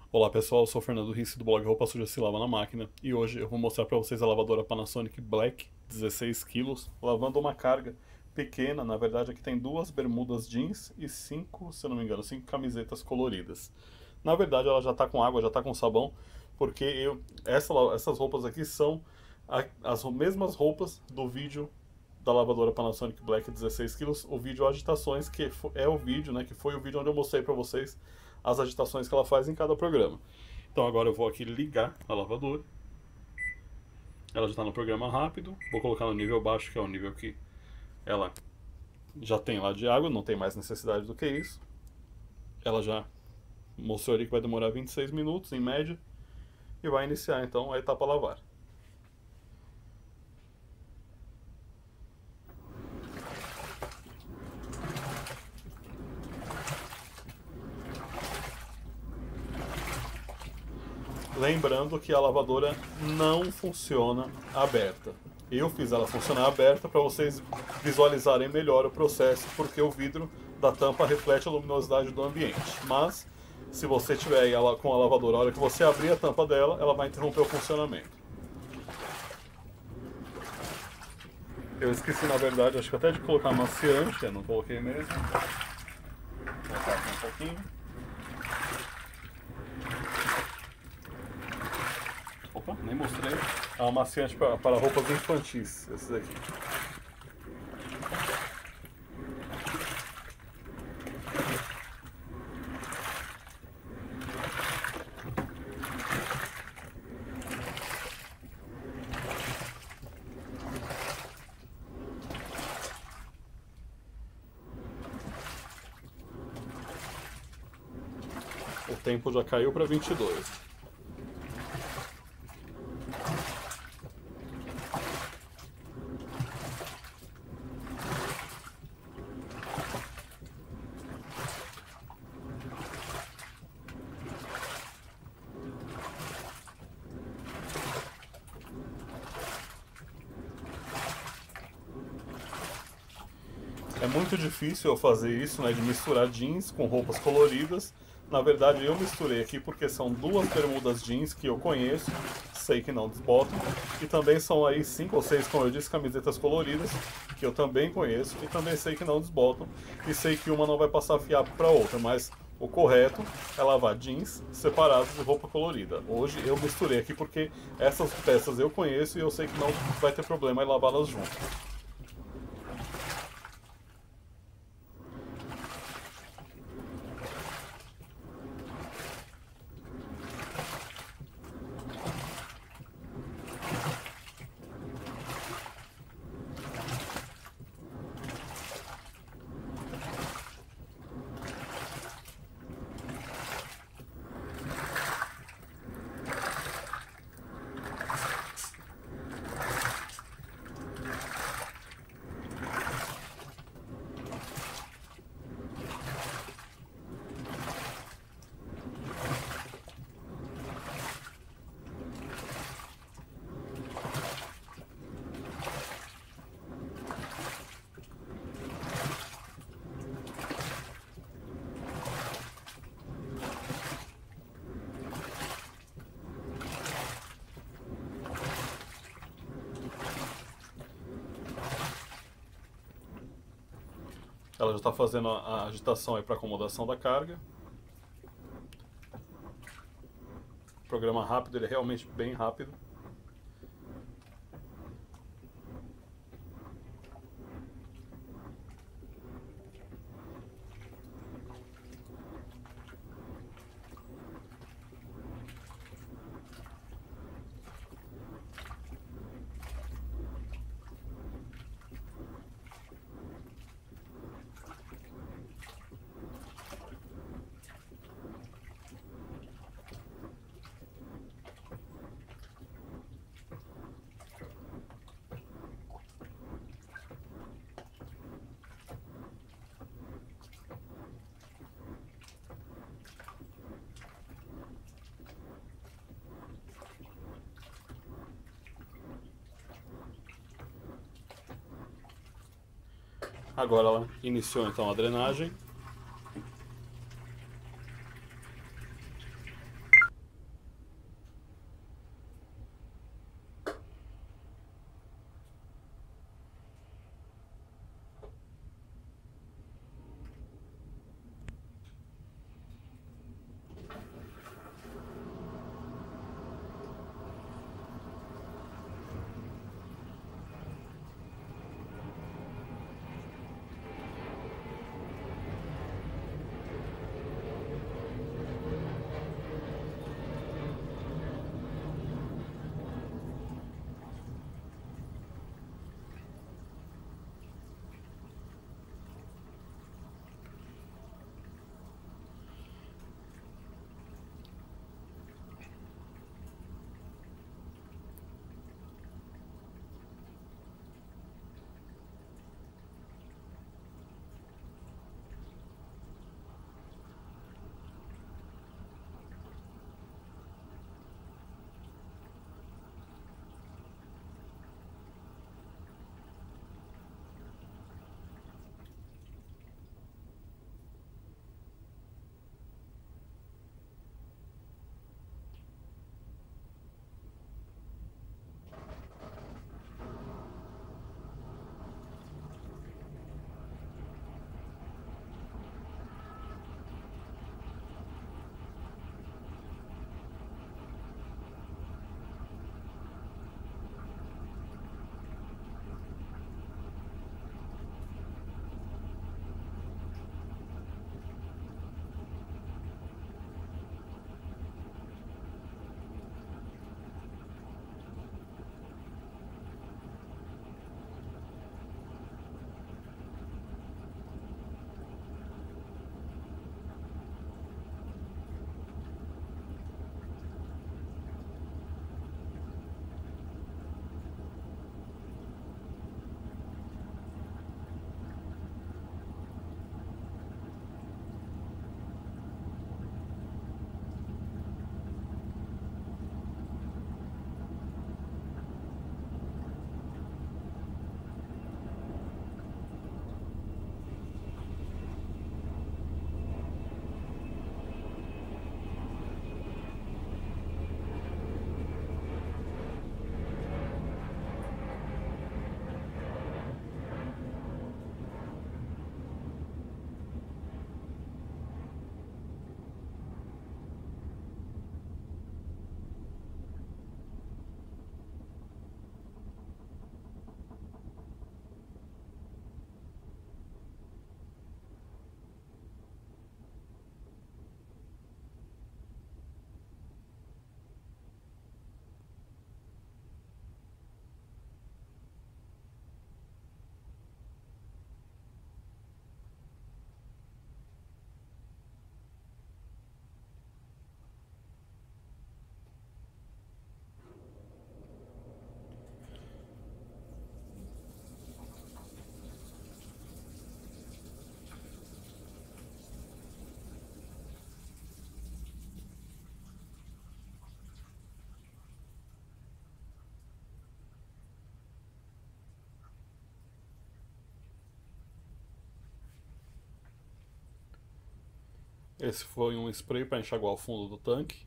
Olá pessoal, eu sou o Fernando Risse do blog Roupa Suja Se Lava na Máquina e hoje eu vou mostrar para vocês a lavadora Panasonic Black 16 quilos, lavando uma carga pequena. Na verdade aqui tem duas bermudas jeans e cinco, se eu não me engano, cinco camisetas coloridas. Na verdade ela já está com água, já está com sabão, porque essas roupas aqui são as mesmas roupas do vídeo da lavadora Panasonic Black 16 quilos, o vídeo Agitações, que é o vídeo, né, que foi o vídeo onde eu mostrei para vocês as agitações que ela faz em cada programa. Então agora eu vou aqui ligar a lavadora. Ela já está no programa rápido. Vou colocar no nível baixo, que é o nível que ela já tem lá de água, não tem mais necessidade do que isso. Ela já mostrou ali que vai demorar 26 minutos em média. E vai iniciar então a etapa lavar. Lembrando que a lavadora não funciona aberta. Eu fiz ela funcionar aberta para vocês visualizarem melhor o processo, porque o vidro da tampa reflete a luminosidade do ambiente. Mas, se você tiver ela com a lavadora, a hora que você abrir a tampa dela, ela vai interromper o funcionamento. Eu esqueci, na verdade, acho que até de colocar amaciante, eu não coloquei mesmo. Vou colocar aqui um pouquinho. Opa, nem mostrei. É um amaciante para roupas infantis, esse daqui. O tempo já caiu para 22. É muito difícil eu fazer isso, né, de misturar jeans com roupas coloridas. Na verdade, eu misturei aqui porque são duas bermudas jeans que eu conheço, sei que não desbotam, e também são aí cinco ou seis, como eu disse, camisetas coloridas, que eu também conheço e também sei que não desbotam, e sei que uma não vai passar fiapo para outra, mas o correto é lavar jeans separados de roupa colorida. Hoje eu misturei aqui porque essas peças eu conheço e eu sei que não vai ter problema em lavá-las juntas. Ela já está fazendo a agitação aí para acomodação da carga. O programa rápido, ele é realmente bem rápido. Agora ela iniciou então a drenagem. Esse foi um spray para enxaguar o fundo do tanque.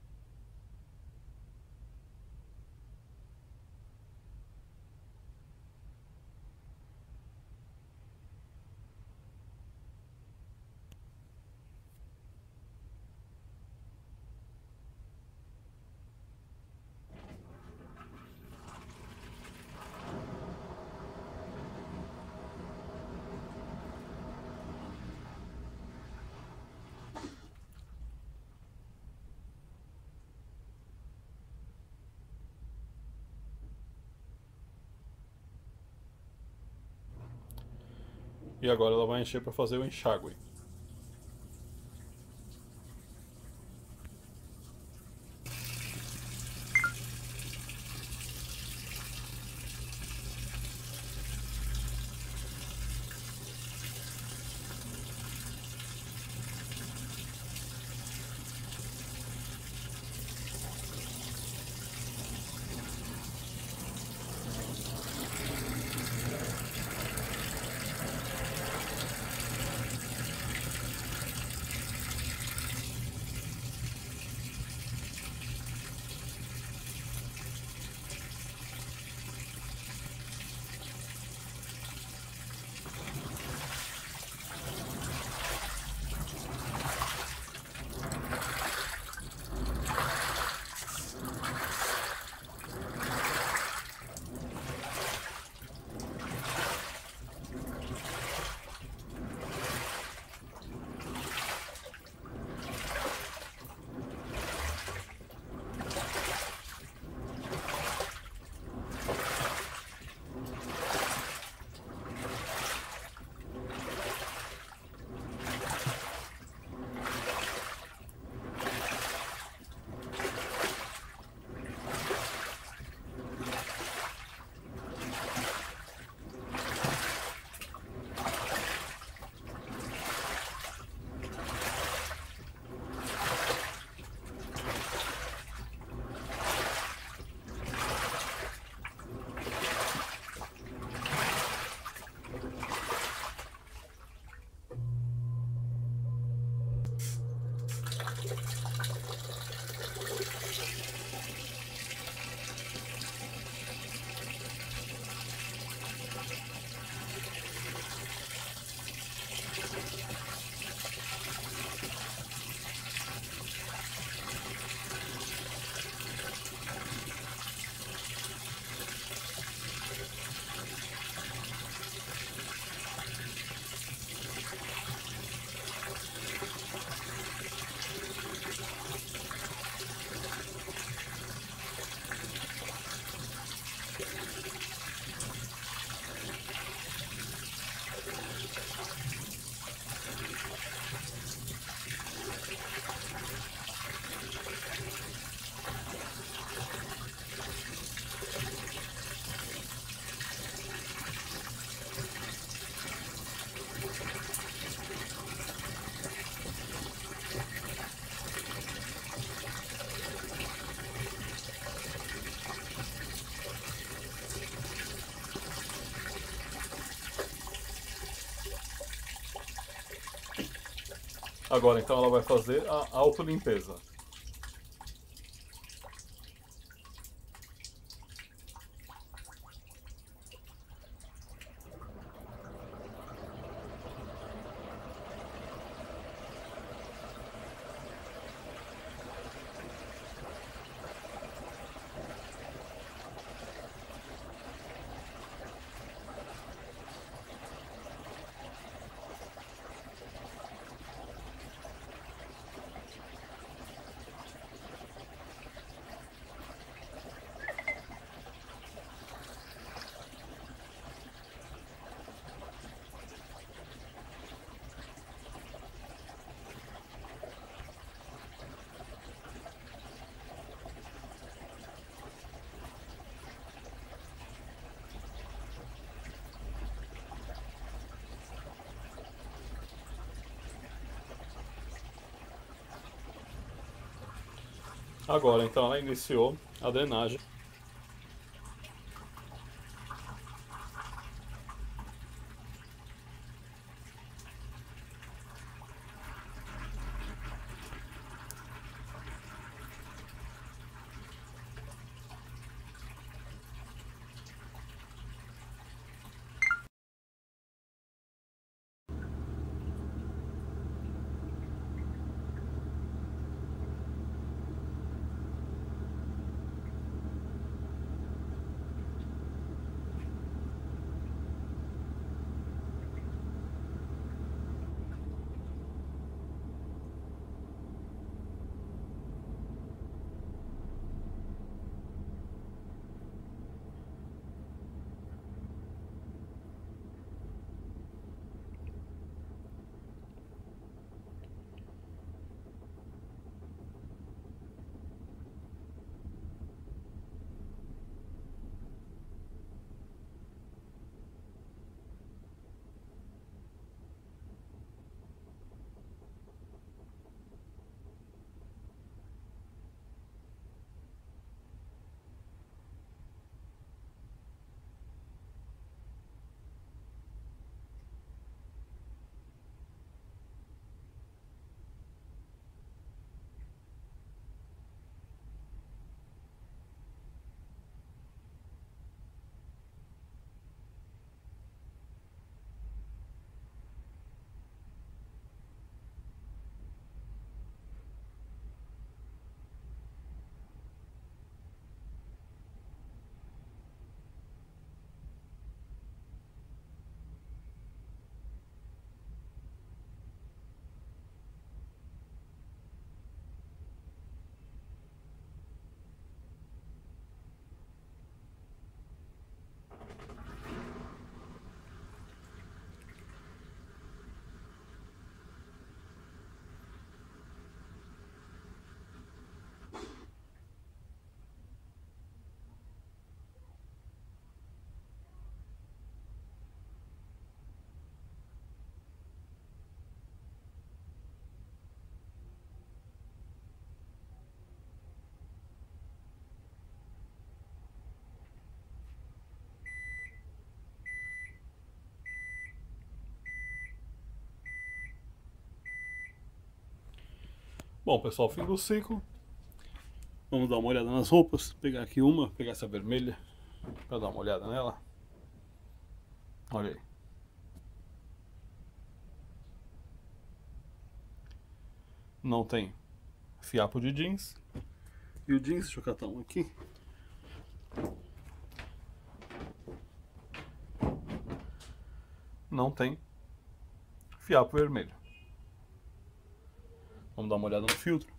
E agora ela vai encher para fazer o enxágue. Agora então ela vai fazer a autolimpeza. Agora então ela iniciou a drenagem. Bom, pessoal, fim do ciclo. Vamos dar uma olhada nas roupas. Pegar aqui uma, pegar essa vermelha para dar uma olhada nela. Olha aí. Não tem fiapo de jeans. E o jeans, deixa eu catar um aqui. Não tem fiapo vermelho. Vamos dar uma olhada no filtro.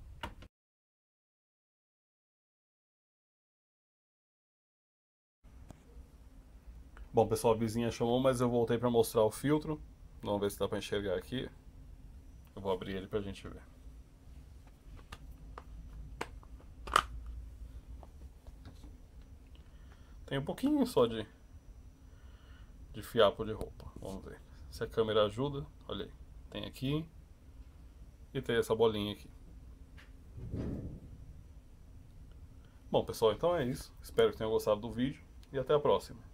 Bom, pessoal, a vizinha chamou, mas eu voltei para mostrar o filtro. Vamos ver se dá para enxergar aqui. Eu vou abrir ele pra gente ver. Tem um pouquinho só de fiapo de roupa. Vamos ver se a câmera ajuda. Olha aí. Tem aqui. E tem essa bolinha aqui. Bom, pessoal, então é isso. Espero que tenham gostado do vídeo. E até a próxima.